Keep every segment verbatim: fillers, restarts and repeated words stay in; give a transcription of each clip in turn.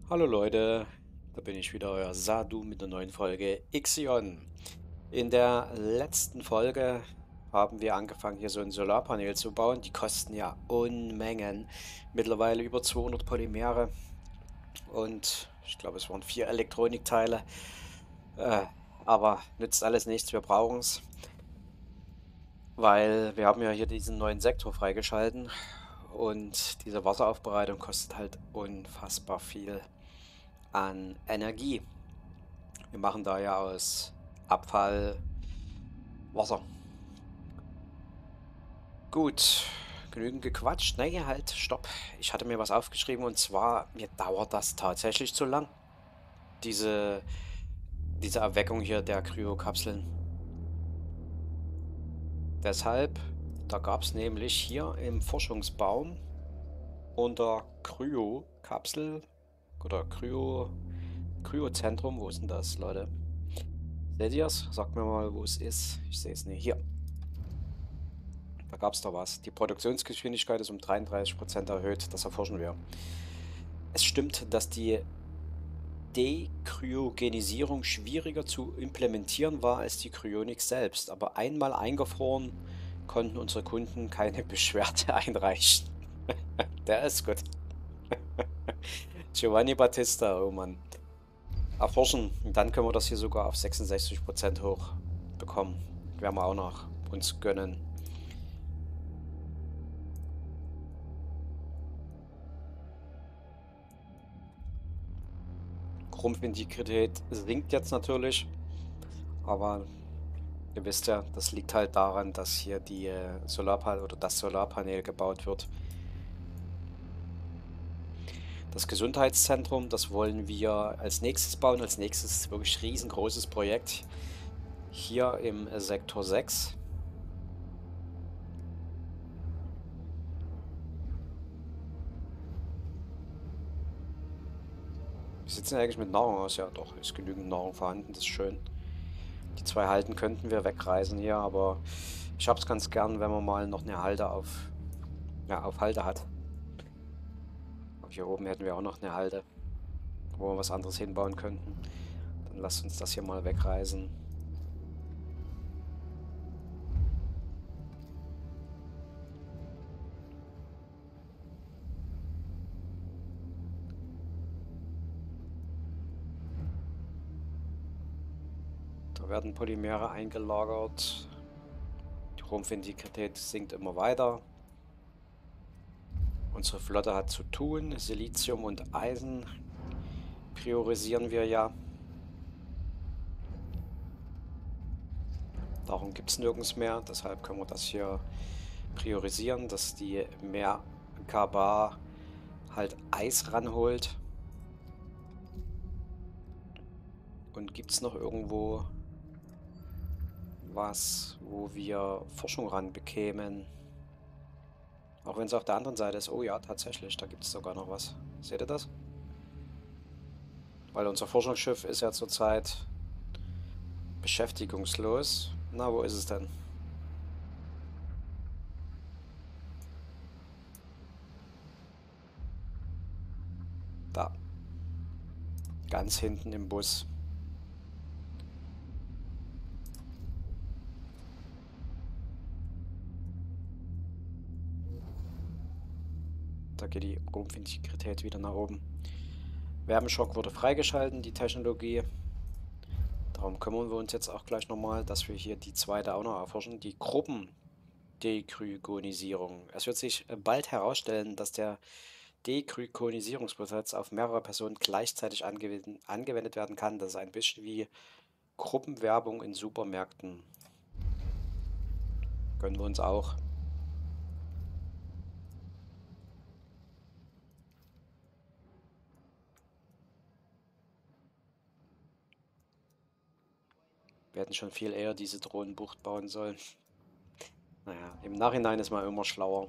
Hallo Leute, da bin ich wieder, euer Sadu mit einer neuen Folge Ixion. In der letzten Folge haben wir angefangen, hier so ein Solarpanel zu bauen. Die kosten ja Unmengen. Mittlerweile über zweihundert Polymere und ich glaube, es waren vier Elektronikteile. Äh, aber nützt alles nichts, wir brauchen es, weil wir haben ja hier diesen neuen Sektor freigeschalten und diese Wasseraufbereitung kostet halt unfassbar viel an Energie. Wir machen da ja aus Abfall Wasser. Gut, genügend gequatscht. Nee, halt, stopp. Ich hatte mir was aufgeschrieben und zwar, mir dauert das tatsächlich zu lang. Diese, diese Erweckung hier der Kryokapseln. Deshalb, da gab es nämlich hier im Forschungsbaum unter Kryokapsel oder Kryo, Kryozentrum, wo ist denn das, Leute? Seht ihr es? Sagt mir mal, wo es ist. Ich sehe es nicht. Hier. Da gab es doch was. Die Produktionsgeschwindigkeit ist um dreiunddreißig Prozent erhöht. Das erforschen wir. Es stimmt, dass die Dekryogenisierung schwieriger zu implementieren war als die Kryonik selbst. Aber einmal eingefroren, konnten unsere Kunden keine Beschwerde einreichen. Der ist gut. Giovanni Battista, oh Mann. Erforschen. Und dann können wir das hier sogar auf sechsundsechzig Prozent hoch bekommen. Werden wir auch noch uns gönnen. Rumpfintegrität sinkt jetzt natürlich, aber ihr wisst ja, das liegt halt daran, dass hier die äh, Solarpanel oder das Solarpanel gebaut wird. Das Gesundheitszentrum, das wollen wir als nächstes bauen, als nächstes wirklich riesengroßes Projekt hier im äh, Sektor sechs. Wie sieht es denn eigentlich mit Nahrung aus? Ja, doch, ist genügend Nahrung vorhanden, das ist schön. Die zwei Halden könnten wir wegreißen hier, aber ich hab's ganz gern, wenn man mal noch eine Halde auf, ja, auf Halde hat. Aber hier oben hätten wir auch noch eine Halde, wo wir was anderes hinbauen könnten. Dann lasst uns das hier mal wegreißen. Da werden Polymere eingelagert. Die Rumpfintegrität sinkt immer weiter. Unsere Flotte hat zu tun. Silizium und Eisen priorisieren wir ja. Darum gibt es nirgends mehr. Deshalb können wir das hier priorisieren, dass die Merkaba halt Eis ranholt. Und gibt es noch irgendwo was, wo wir Forschung ranbekämen? Auch wenn es auf der anderen Seite ist. Oh ja, tatsächlich, da gibt es sogar noch was. Seht ihr das? Weil unser Forschungsschiff ist ja zurzeit beschäftigungslos. Na, wo ist es denn? Da. Ganz hinten im Bus. Da geht die Rumpfintegrität wieder nach oben. Wärmeschock wurde freigeschalten, die Technologie. Darum kümmern wir uns jetzt auch gleich nochmal, dass wir hier die zweite auch noch erforschen. Die Gruppendekrygonisierung. Es wird sich bald herausstellen, dass der Dekrygonisierungsprozess auf mehrere Personen gleichzeitig angewendet, angewendet werden kann. Das ist ein bisschen wie Gruppenwerbung in Supermärkten. Gönnen wir uns auch. Wir hätten schon viel eher diese Drohnenbucht bauen sollen. Naja, im Nachhinein ist man immer schlauer.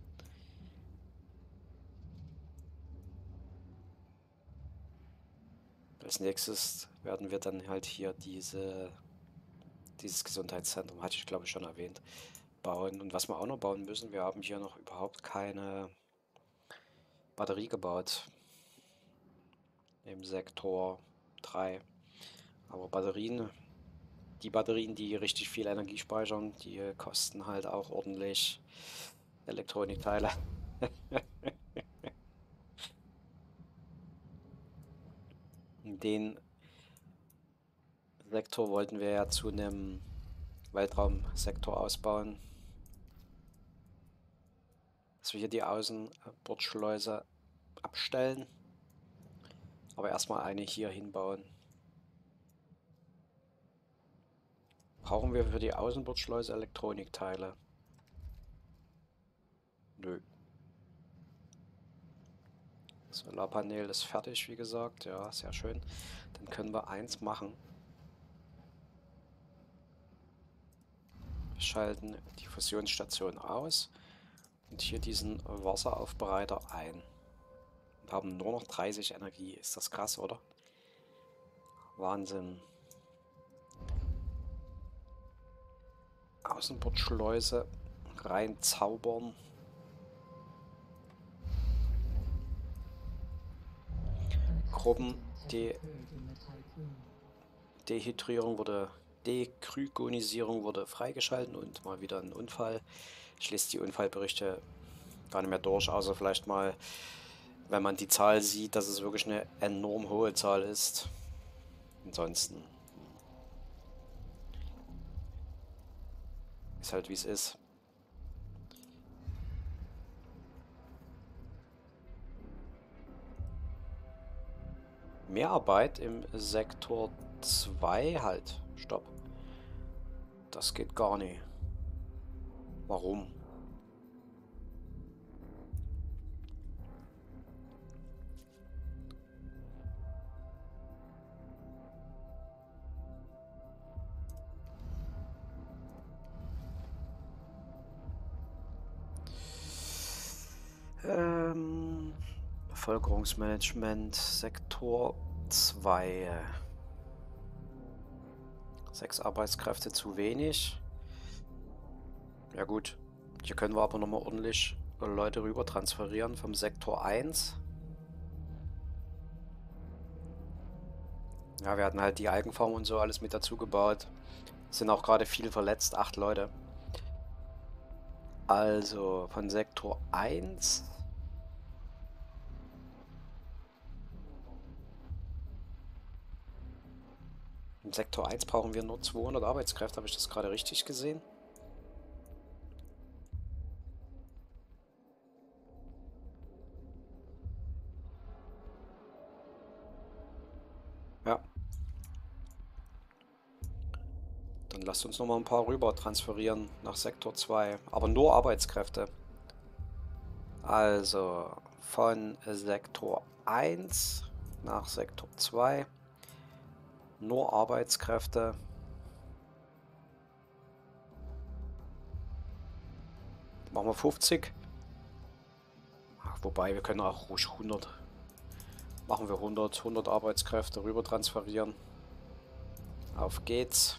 Als nächstes werden wir dann halt hier diese, dieses Gesundheitszentrum, hatte ich glaube ich schon erwähnt, bauen. Und was wir auch noch bauen müssen, wir haben hier noch überhaupt keine Batterie gebaut. im Sektor drei. Aber Batterien, die Batterien, die richtig viel Energie speichern, die äh, kosten halt auch ordentlich Elektronikteile. Den Sektor wollten wir ja zu einem Weltraumsektor ausbauen, dass wir hier die Außenbordschleuse abstellen, aber erstmal eine hier hinbauen. Brauchen wir für die Außenbordschleuse Elektronikteile? Nö. Solarpanel ist fertig, wie gesagt. Ja, sehr schön. Dann können wir eins machen. Wir schalten die Fusionsstation aus und hier diesen Wasseraufbereiter ein. Und haben nur noch dreißig Energie. Ist das krass, oder? Wahnsinn. Außenbordschleuse reinzaubern. Gruppen, die Dehydrierung wurde, Dekryonisierung wurde freigeschalten und mal wieder ein Unfall. Ich lese die Unfallberichte gar nicht mehr durch, außer vielleicht mal, wenn man die Zahl sieht, dass es wirklich eine enorm hohe Zahl ist. Ansonsten ist halt wie es ist. Mehrarbeit im Sektor zwei halt. Stopp. Das geht gar nicht. Warum? Ähm, Bevölkerungsmanagement, Sektor zwei. Sechs Arbeitskräfte zu wenig. Ja gut, hier können wir aber nochmal ordentlich Leute rüber transferieren vom Sektor eins. Ja, wir hatten halt die Algenfarm und so alles mit dazu gebaut. Sind auch gerade viel verletzt, acht Leute. Also von Sektor eins. Im Sektor eins brauchen wir nur zweihundert Arbeitskräfte. Habe ich das gerade richtig gesehen? Ja. Dann lasst uns nochmal ein paar rüber transferieren nach Sektor zwei. Aber nur Arbeitskräfte. Also von Sektor eins nach Sektor zwei. Nur Arbeitskräfte. Machen wir fünfzig. Ach, wobei, wir können auch ruhig hundert. Machen wir hundert. hundert Arbeitskräfte rüber transferieren. Auf geht's.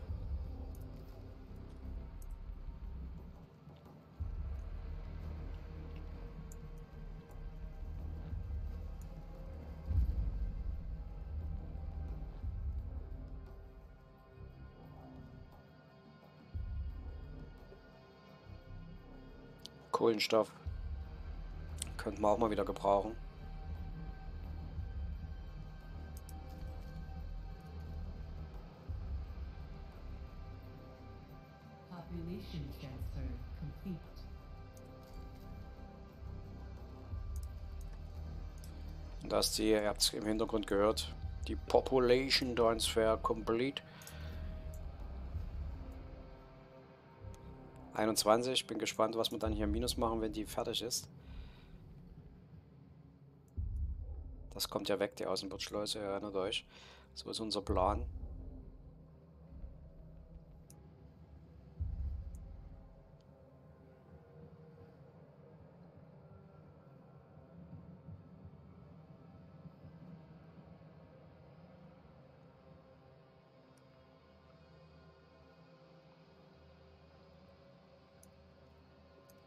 Kohlenstoff. Könnten wir auch mal wieder gebrauchen. Population transfer complete. Und da ist die, ihr habt es im Hintergrund gehört, die Population Transfer complete. einundzwanzig, bin gespannt, was wir dann hier minus machen, wenn die fertig ist. Das kommt ja weg, die Außenbordschleuse, ihr erinnert euch. So ist unser Plan.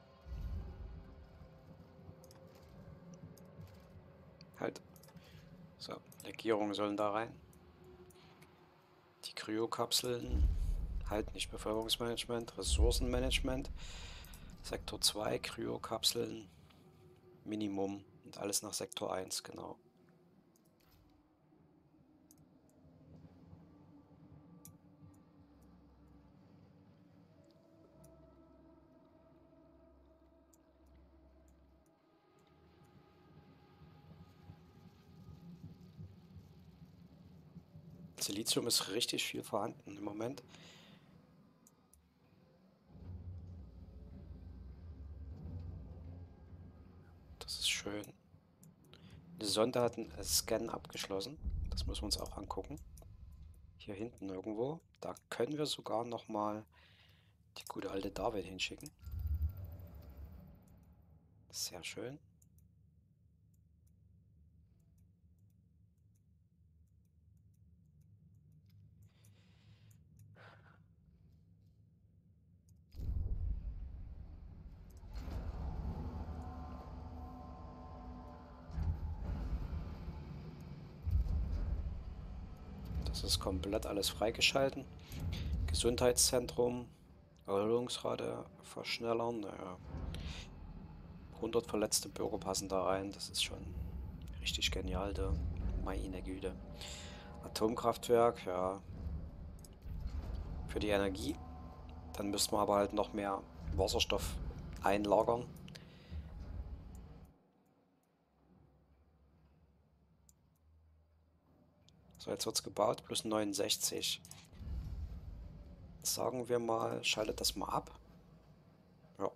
Halt. So, Legierungen sollen da rein. Die Kryokapseln. Halt nicht Bevölkerungsmanagement, Ressourcenmanagement. Sektor zwei, Kryokapseln. Minimum. Und alles nach Sektor eins, genau. Silizium ist richtig viel vorhanden im Moment. Das ist schön. Die Sonde hat einen Scan abgeschlossen. Das müssen wir uns auch angucken. Hier hinten irgendwo. Da können wir sogar noch mal die gute alte David hinschicken. Sehr schön. Das ist komplett alles freigeschalten. Gesundheitszentrum, Erholungsrate verschnellern. Naja. hundert verletzte Bürger passen da rein. Das ist schon richtig genial, da. Meine Güte. Atomkraftwerk, ja. Für die Energie. Dann müssten wir aber halt noch mehr Wasserstoff einlagern. So, jetzt wird es gebaut, plus neunundsechzig. Sagen wir mal, schaltet das mal ab. Ja.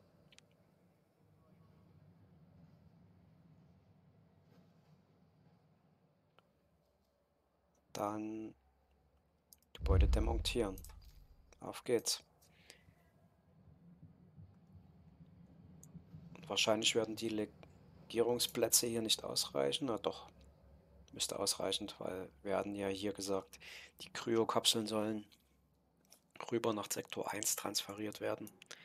Dann Gebäude demontieren. Auf geht's. Und wahrscheinlich werden die Legierungsplätze hier nicht ausreichen. Na doch, müsste ausreichend, weil wir hatten ja hier gesagt, die Kryokapseln sollen rüber nach Sektor eins transferiert werden.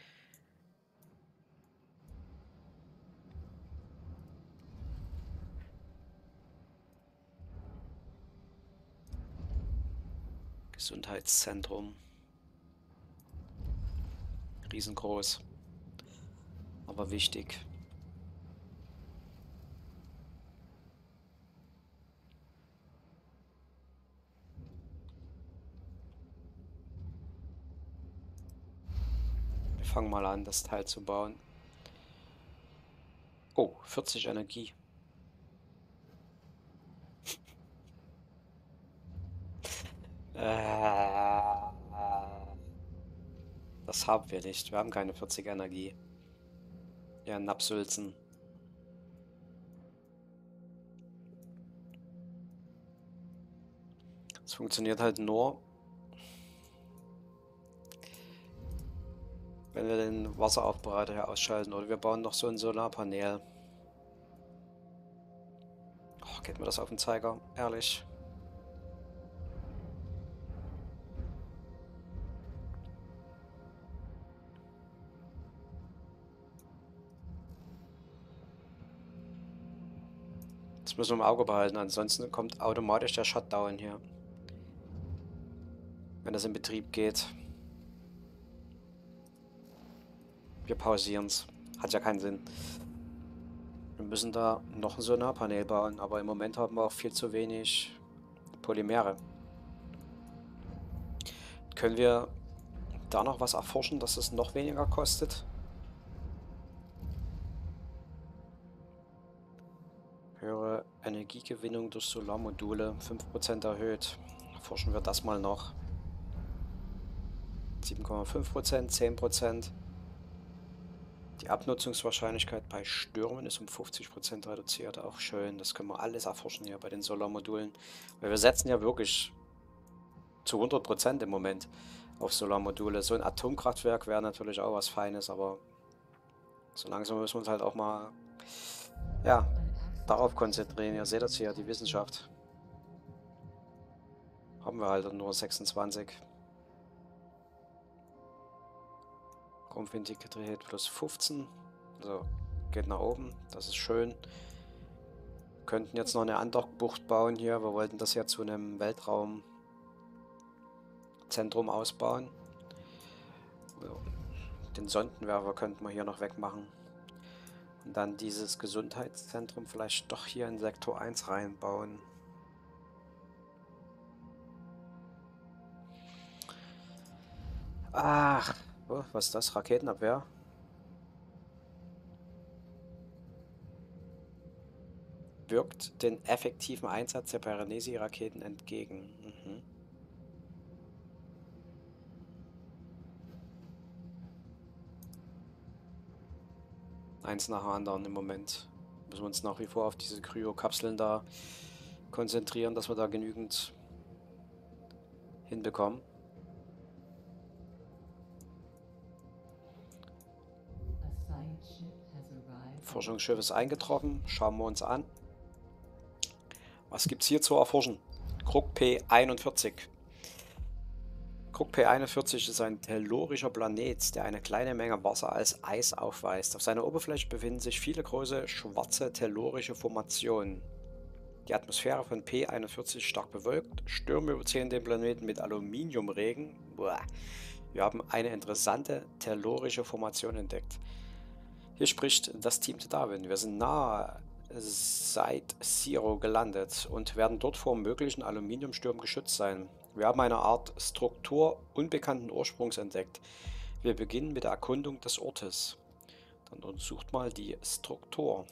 Gesundheitszentrum. Riesengroß. Aber wichtig. Wir fangen mal an, das Teil zu bauen. Oh, vierzig Energie. Das haben wir nicht. Wir haben keine vierzig Energie. Ja, Napsülzen. Es funktioniert halt nur, wenn wir den Wasseraufbereiter hier ausschalten. Oder wir bauen noch so ein Solarpanel. Oh, geht mir das auf den Zeiger? Ehrlich. Das müssen wir im Auge behalten, ansonsten kommt automatisch der Shutdown hier. Wenn das in Betrieb geht. Wir pausieren es. Hat ja keinen Sinn. Wir müssen da noch ein Solarpanel bauen, aber im Moment haben wir auch viel zu wenig Polymere. Können wir da noch was erforschen, dass es noch weniger kostet? Höhere Energiegewinnung durch Solarmodule, fünf Prozent erhöht. Erforschen wir das mal noch. sieben Komma fünf Prozent, zehn Prozent. Die Abnutzungswahrscheinlichkeit bei Stürmen ist um fünfzig Prozent reduziert. Auch schön. Das können wir alles erforschen hier bei den Solarmodulen. Weil wir setzen ja wirklich zu hundert Prozent im Moment auf Solarmodule. So ein Atomkraftwerk wäre natürlich auch was Feines, aber so langsam müssen wir uns halt auch mal, ja, darauf konzentrieren. Ihr seht das hier, die Wissenschaft. Haben wir halt nur sechsundzwanzig. Rumpfintegrität plus fünfzehn. Also geht nach oben. Das ist schön. könnten jetzt noch eine Andockbucht bauen hier. Wir wollten das ja zu einem Weltraumzentrum ausbauen. Den Sondenwerfer könnten wir hier noch wegmachen. Und dann dieses Gesundheitszentrum vielleicht doch hier in Sektor eins reinbauen. Ach, oh, was ist das? Raketenabwehr? Wirkt den effektiven Einsatz der Piranesi-Raketen entgegen. Mhm. Eins nach dem anderen im Moment. Müssen wir uns nach wie vor auf diese Kryo-Kapseln da konzentrieren, dass wir da genügend hinbekommen. Forschungsschiff ist eingetroffen. Schauen wir uns an. Was gibt es hier zu erforschen? Krug P einundvierzig. Krug P einundvierzig ist ein tellurischer Planet, der eine kleine Menge Wasser als Eis aufweist. Auf seiner Oberfläche befinden sich viele große schwarze tellurische Formationen. Die Atmosphäre von P einundvierzig ist stark bewölkt. Stürme überziehen den Planeten mit Aluminiumregen. Boah. Wir haben eine interessante tellurische Formation entdeckt. Hier spricht das Team zu Darwin. Wir sind nahe Site Zero gelandet und werden dort vor möglichen Aluminiumstürmen geschützt sein. Wir haben eine Art Struktur unbekannten Ursprungs entdeckt. Wir beginnen mit der Erkundung des Ortes. Dann untersucht mal die Struktur.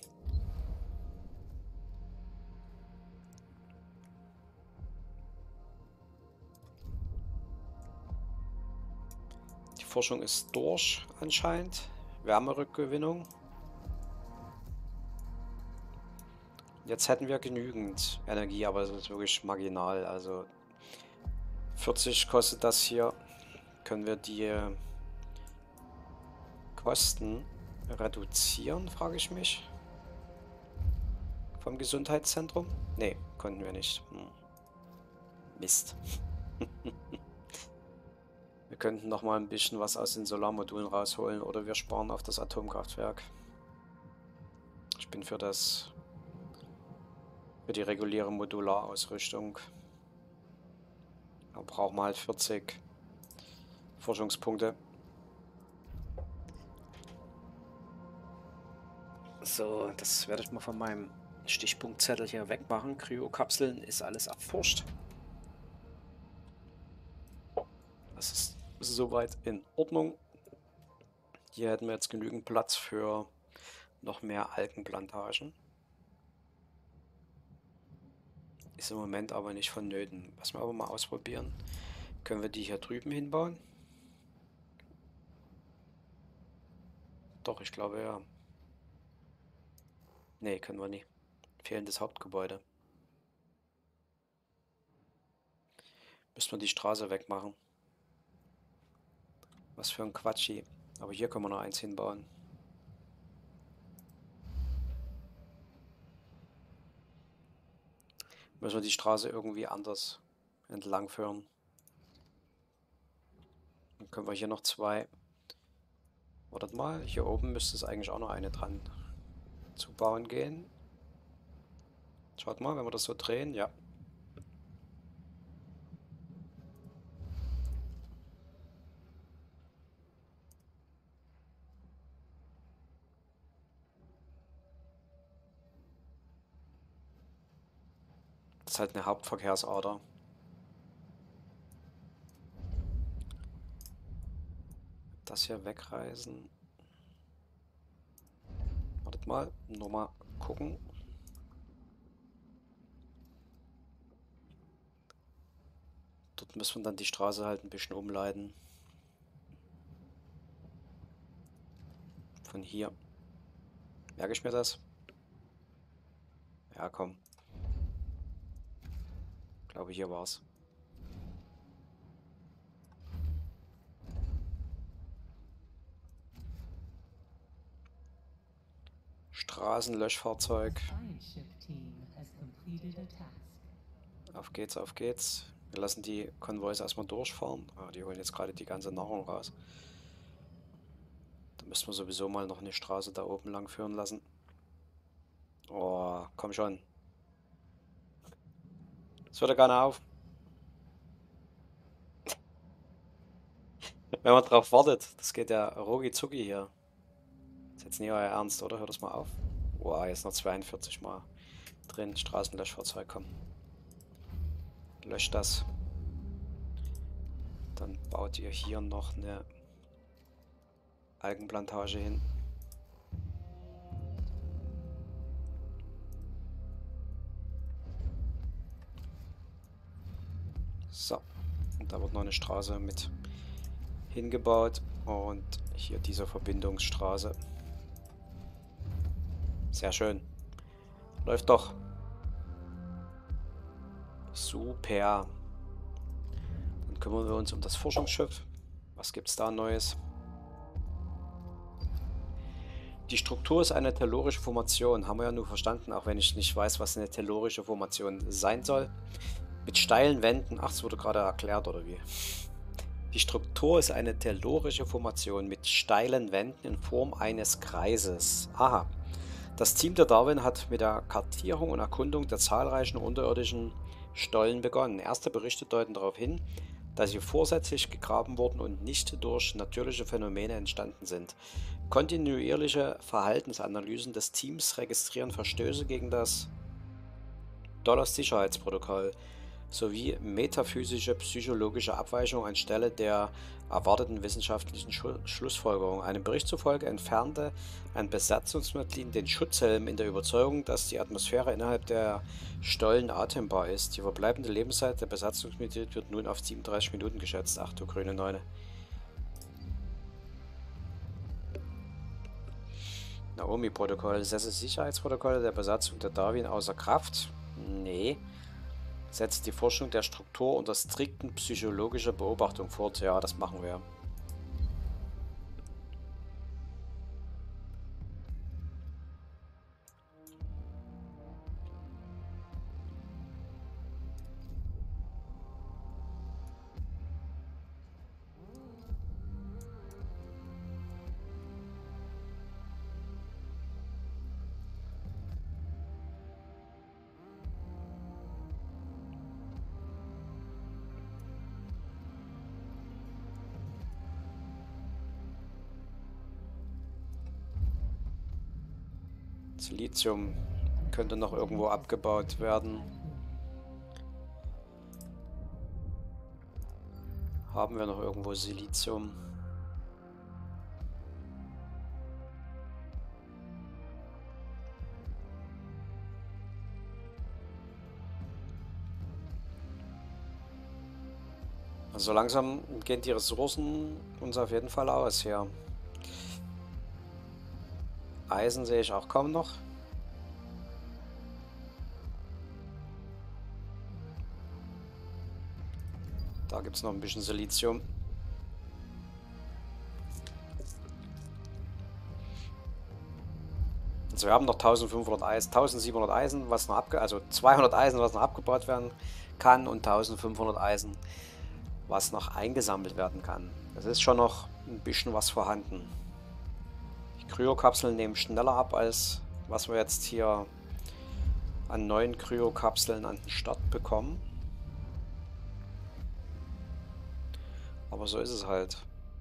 Die Forschung ist durch anscheinend. Wärmerückgewinnung. Jetzt hätten wir genügend Energie, aber es ist wirklich marginal. Also vierzig kostet das hier. Können wir die Kosten reduzieren, frage ich mich. Vom Gesundheitszentrum? Ne, konnten wir nicht. Hm. Mist. Wir könnten noch mal ein bisschen was aus den Solarmodulen rausholen oder wir sparen auf das Atomkraftwerk. Ich bin für das für die reguläre Modularausrüstung. Da brauchen wir halt vierzig Forschungspunkte. So, das werde ich mal von meinem Stichpunktzettel hier wegmachen. Kryokapseln ist alles erforscht. Das ist soweit in Ordnung. Hier hätten wir jetzt genügend Platz für noch mehr Algenplantagen. Ist im Moment aber nicht vonnöten. Was wir aber mal ausprobieren. Können wir die hier drüben hinbauen? Doch, ich glaube ja. Nee, können wir nicht. Fehlendes Hauptgebäude. Müssen wir die Straße wegmachen. Was für ein Quatschi. Aber hier können wir noch eins hinbauen. Müssen wir die Straße irgendwie anders entlang führen. Dann können wir hier noch zwei. Wartet mal, hier oben müsste es eigentlich auch noch eine dran zu bauen gehen. Schaut mal, wenn wir das so drehen, ja. Das ist halt eine Hauptverkehrsader. Das hier wegreißen. Wartet mal, nur mal gucken. Dort müssen wir dann die Straße halt ein bisschen umleiten. Von hier. Merke ich mir das? Ja, komm. Ich glaube, hier war's. Straßenlöschfahrzeug. Auf geht's, auf geht's. Wir lassen die Konvois erstmal durchfahren. Ah, die holen jetzt gerade die ganze Nahrung raus. Da müssen wir sowieso mal noch eine Straße da oben lang führen lassen. Oh, komm schon. Das hört ja gar nicht auf. Wenn man drauf wartet, das geht ja rucki zucki hier. Das ist jetzt nicht euer Ernst, oder? Hört das mal auf. Wow, jetzt noch zweiundvierzig Mal drin. Straßenlöschfahrzeug, komm. Löscht das. Dann baut ihr hier noch eine Algenplantage hin. So. Und da wird noch eine Straße mit hingebaut. Und hier diese Verbindungsstraße. Sehr schön. Läuft doch. Super. Dann kümmern wir uns um das Forschungsschiff. Was gibt es da Neues? Die Struktur ist eine tellurische Formation. Haben wir ja nur verstanden, auch wenn ich nicht weiß, was eine tellurische Formation sein soll. Mit steilen Wänden. Ach, das wurde gerade erklärt, oder wie? Die Struktur ist eine tellurische Formation mit steilen Wänden in Form eines Kreises. Aha. Das Team der Darwin hat mit der Kartierung und Erkundung der zahlreichen unterirdischen Stollen begonnen. Erste Berichte deuten darauf hin, dass sie vorsätzlich gegraben wurden und nicht durch natürliche Phänomene entstanden sind. Kontinuierliche Verhaltensanalysen des Teams registrieren Verstöße gegen das Dollar-Sicherheitsprotokoll sowie metaphysische psychologische Abweichungen anstelle der erwarteten wissenschaftlichen Schlu Schlussfolgerung. Einem Bericht zufolge entfernte ein Besatzungsmitglied den Schutzhelm in der Überzeugung, dass die Atmosphäre innerhalb der Stollen atembar ist. Die verbleibende Lebenszeit der Besatzungsmitglied wird nun auf siebenunddreißig Minuten geschätzt. Ach du grüne Neune. Naomi-Protokoll. Setzt Sicherheitsprotokolle der Besatzung der Darwin außer Kraft? Nee. Setzt die Forschung der Struktur unter strikten psychologischer Beobachtung fort. Ja, das machen wir. Silizium könnte noch irgendwo abgebaut werden. Haben wir noch irgendwo Silizium? Also langsam gehen die Ressourcen uns auf jeden Fall aus hier. Eisen sehe ich auch kaum noch. Da gibt es noch ein bisschen Silizium. Also wir haben noch eintausendfünfhundert Eisen, eintausendsiebenhundert Eisen, was noch abge also zweihundert Eisen, was noch abgebaut werden kann, und eintausendfünfhundert Eisen, was noch eingesammelt werden kann. Es ist schon noch ein bisschen was vorhanden. Die Kryokapseln nehmen schneller ab, als was wir jetzt hier an neuen Kryokapseln an den Start bekommen. Aber so ist es halt.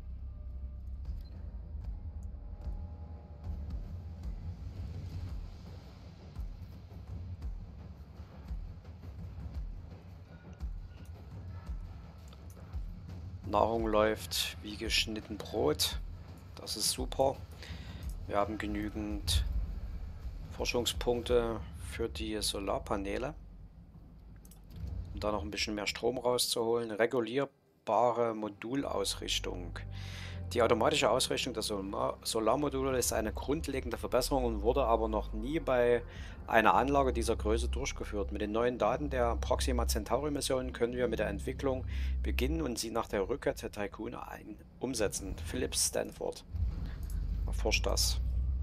Nahrung läuft wie geschnitten Brot. Das ist super. Wir haben genügend Forschungspunkte für die Solarpaneele, um da noch ein bisschen mehr Strom rauszuholen. Regulierbare Modulausrichtung. Die automatische Ausrichtung der Solar Solarmodule ist eine grundlegende Verbesserung und wurde aber noch nie bei einer Anlage dieser Größe durchgeführt. Mit den neuen Daten der Proxima Centauri-Mission können wir mit der Entwicklung beginnen und sie nach der Rückkehr der Tycoon ein umsetzen. Philip Stanford erforscht das.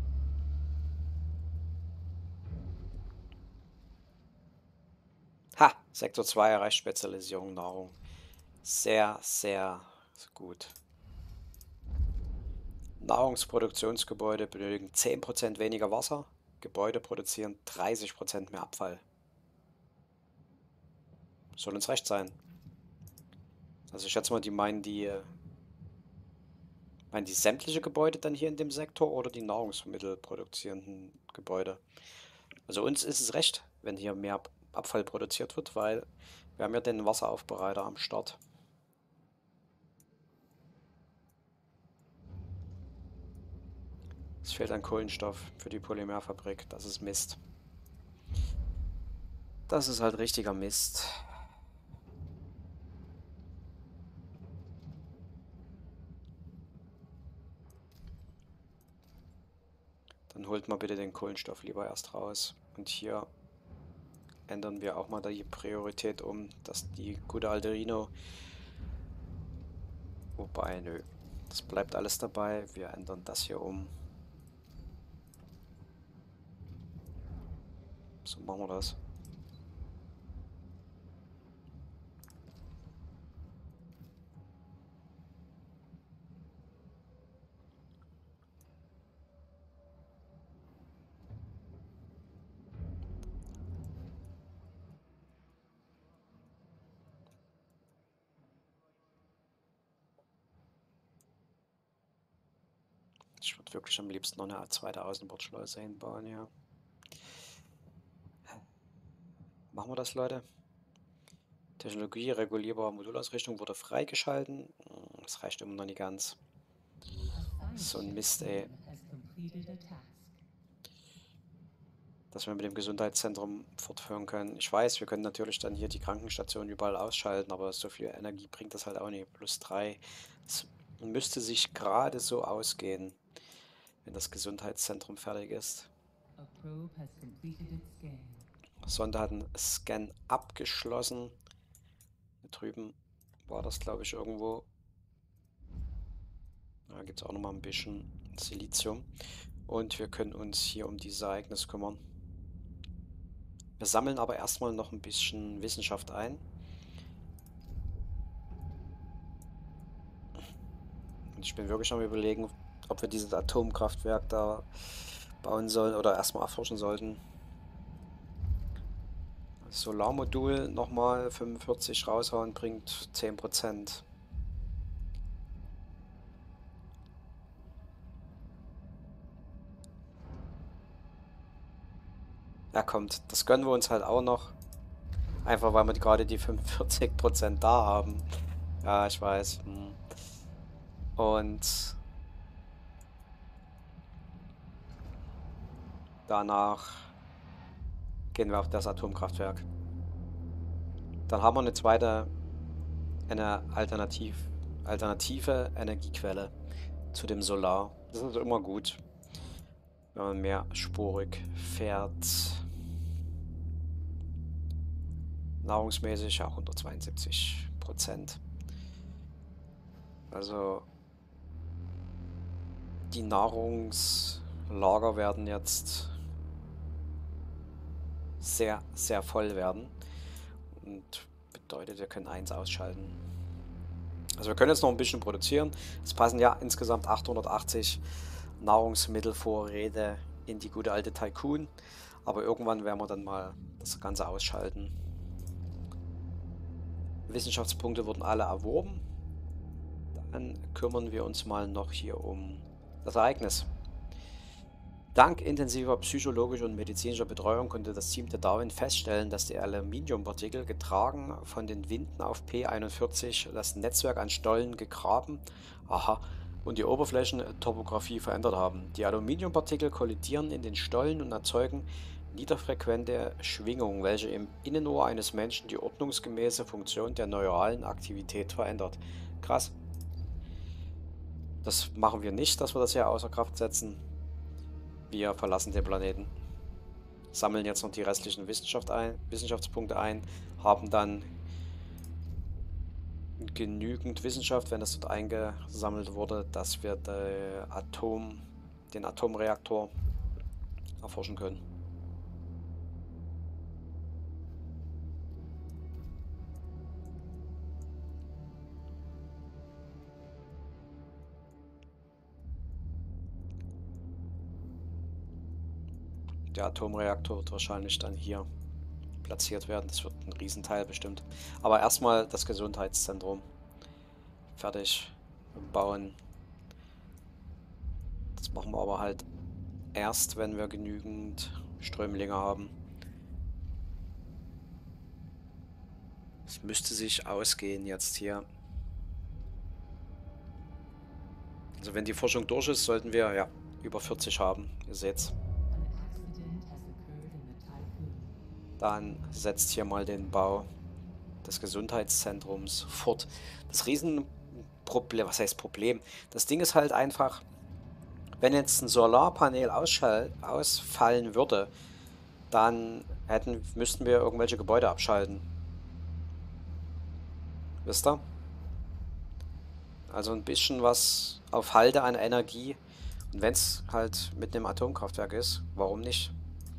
Ha! Sektor zwei erreicht Spezialisierung Nahrung. Sehr, sehr gut. Nahrungsproduktionsgebäude benötigen zehn Prozent weniger Wasser. Gebäude produzieren dreißig Prozent mehr Abfall. Soll uns recht sein. Also ich schätze mal, die meinen die, äh, meinen die sämtliche Gebäude dann hier in dem Sektor oder die Nahrungsmittel produzierenden Gebäude. Also uns ist es recht, wenn hier mehr Ab- Abfall produziert wird, weil wir haben ja den Wasseraufbereiter am Start. Es fehlt an Kohlenstoff für die Polymerfabrik. Das ist Mist. Das ist halt richtiger Mist. Dann holt mal bitte den Kohlenstoff lieber erst raus. Und hier ändern wir auch mal die Priorität um, dass die gute alte Rhino... Wobei, nö. Das bleibt alles dabei. Wir ändern das hier um. So machen wir das. Ich würde wirklich am liebsten noch eine zweite Außenbordschleuse hinbauen, ja. Machen wir das, Leute? Technologie regulierbarer Modulausrichtung wurde freigeschalten. Hm, das reicht immer noch nicht ganz. A So ein science Mist, ey. team has completed a task. Dass wir mit dem Gesundheitszentrum fortführen können. Ich weiß, wir können natürlich dann hier die Krankenstation überall ausschalten, aber so viel Energie bringt das halt auch nicht. Plus drei. Es müsste sich gerade so ausgehen, wenn das Gesundheitszentrum fertig ist. A probe has completed its scan. Sonde hat einen Scan abgeschlossen. Hier drüben war das, glaube ich, irgendwo. Da gibt es auch nochmal ein bisschen Silizium. Und wir können uns hier um dieses Ereignis kümmern. Wir sammeln aber erstmal noch ein bisschen Wissenschaft ein. Und ich bin wirklich am Überlegen, ob wir dieses Atomkraftwerk da bauen sollen oder erstmal erforschen sollten. Solarmodul nochmal fünfundvierzig raushauen bringt zehn Prozent. Ja, kommt. Das gönnen wir uns halt auch noch. Einfach weil wir gerade die fünfundvierzig Prozent da haben. Ja, ich weiß. Hm. Und danach gehen wir auf das Atomkraftwerk. Dann haben wir eine zweite, eine Alternativ, alternative Energiequelle zu dem Solar. Das ist immer gut, wenn man mehrspurig fährt. Nahrungsmäßig auch hundertzweiundsiebzig Prozent. Also die Nahrungslager werden jetzt sehr, sehr voll werden. Und bedeutet, wir können eins ausschalten. Also wir können jetzt noch ein bisschen produzieren. Es passen ja insgesamt achthundertachtzig Nahrungsmittelvorräte in die gute alte Tycoon. Aber irgendwann werden wir dann mal das Ganze ausschalten. Wissenschaftspunkte wurden alle erworben. Dann kümmern wir uns mal noch hier um das Ereignis. Dank intensiver psychologischer und medizinischer Betreuung konnte das Team der Darwin feststellen, dass die Aluminiumpartikel, getragen von den Winden auf P einundvierzig, das Netzwerk an Stollen gegraben, aha, und die Oberflächentopographie verändert haben. Die Aluminiumpartikel kollidieren in den Stollen und erzeugen niederfrequente Schwingungen, welche im Innenohr eines Menschen die ordnungsgemäße Funktion der neuralen Aktivität verändert. Krass. Das machen wir nicht, dass wir das hier außer Kraft setzen. Wir verlassen den Planeten, sammeln jetzt noch die restlichen Wissenschaft ein, Wissenschaftspunkte ein, haben dann genügend Wissenschaft, wenn das dort eingesammelt wurde, dass wir den, Atom, den Atomreaktor erforschen können. Der Atomreaktor wird wahrscheinlich dann hier platziert werden. Das wird ein Riesenteil bestimmt. Aber erstmal das Gesundheitszentrum fertig bauen. Das machen wir aber halt erst, wenn wir genügend Strömlinge haben. Es müsste sich ausgehen jetzt hier. Also wenn die Forschung durch ist, sollten wir ja über vierzig haben. Ihr seht's. Dann setzt hier mal den Bau des Gesundheitszentrums fort. Das Riesenproblem, was heißt Problem? Das Ding ist halt einfach, wenn jetzt ein Solarpanel ausschall, ausfallen würde, dann hätten, müssten wir irgendwelche Gebäude abschalten. Wisst ihr? Also ein bisschen was auf Halde an Energie. Und wenn es halt mit einem Atomkraftwerk ist, warum nicht?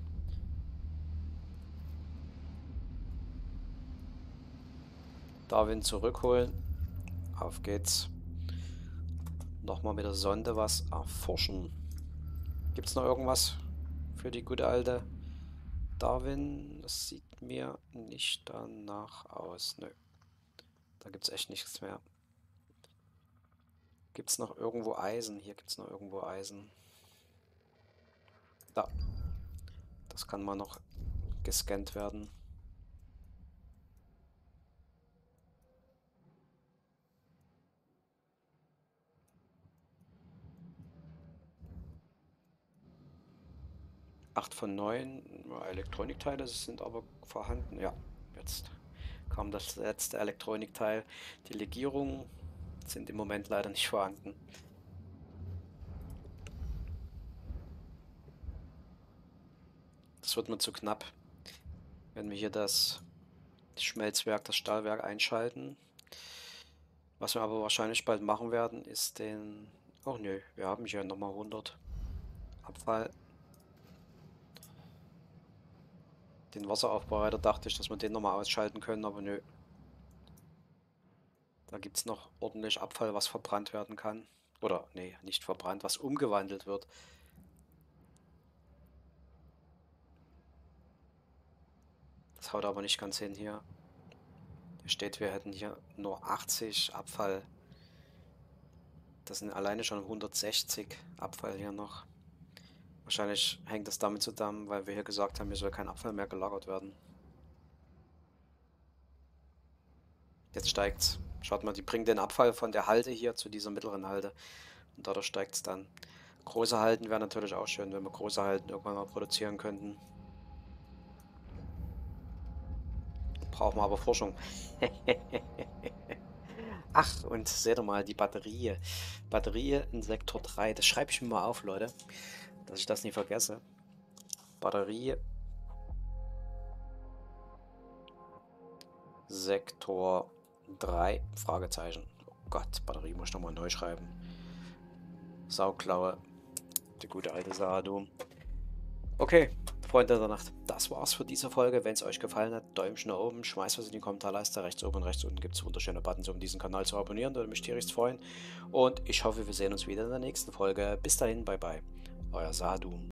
Darwin zurückholen. Auf geht's. Nochmal mit der Sonde was erforschen. Gibt es noch irgendwas für die gute alte Darwin? Das sieht mir nicht danach aus. Nö. Da gibt es echt nichts mehr. Gibt es noch irgendwo Eisen? Hier gibt es noch irgendwo Eisen. Da. Das kann mal noch gescannt werden. acht von neun Elektronikteile sind aber vorhanden. Ja, jetzt kam das letzte Elektronikteil. Die Legierungen sind im Moment leider nicht vorhanden. Das wird mir zu knapp, wenn wir hier das Schmelzwerk, das Stahlwerk einschalten. Was wir aber wahrscheinlich bald machen werden, ist den... Oh nö, wir haben hier nochmal hundert Abfall. Den Wasseraufbereiter dachte ich, dass wir den nochmal ausschalten können, aber nö. Da gibt es noch ordentlich Abfall, was verbrannt werden kann. Oder, nee, nicht verbrannt, was umgewandelt wird. Das haut aber nicht ganz hin hier. Hier steht, wir hätten hier nur achtzig Abfall. Das sind alleine schon hundertsechzig Abfall hier noch. Wahrscheinlich hängt das damit zusammen, weil wir hier gesagt haben, hier soll kein Abfall mehr gelagert werden. Jetzt steigt's. Schaut mal, die bringen den Abfall von der Halde hier zu dieser mittleren Halde. Und dadurch steigt es dann. Große Halden wäre natürlich auch schön, wenn wir große Halden irgendwann mal produzieren könnten. Brauchen wir aber Forschung. Ach, und seht ihr mal, die Batterie. Batterie in Sektor drei. Das schreibe ich mir mal auf, Leute. Dass ich das nie vergesse. Batterie. Sektor drei. Fragezeichen. Oh Gott, Batterie muss ich nochmal neu schreiben. Sauklaue. Die gute alte Sadu. Okay, Freunde der Nacht. Das war's für diese Folge. Wenn es euch gefallen hat, Däumchen nach oben. Schmeißt was in die Kommentarleiste. Rechts oben und rechts unten gibt es wunderschöne Buttons, um diesen Kanal zu abonnieren. Würde mich tierigst freuen. Und ich hoffe, wir sehen uns wieder in der nächsten Folge. Bis dahin, bye bye. Euer Sadu.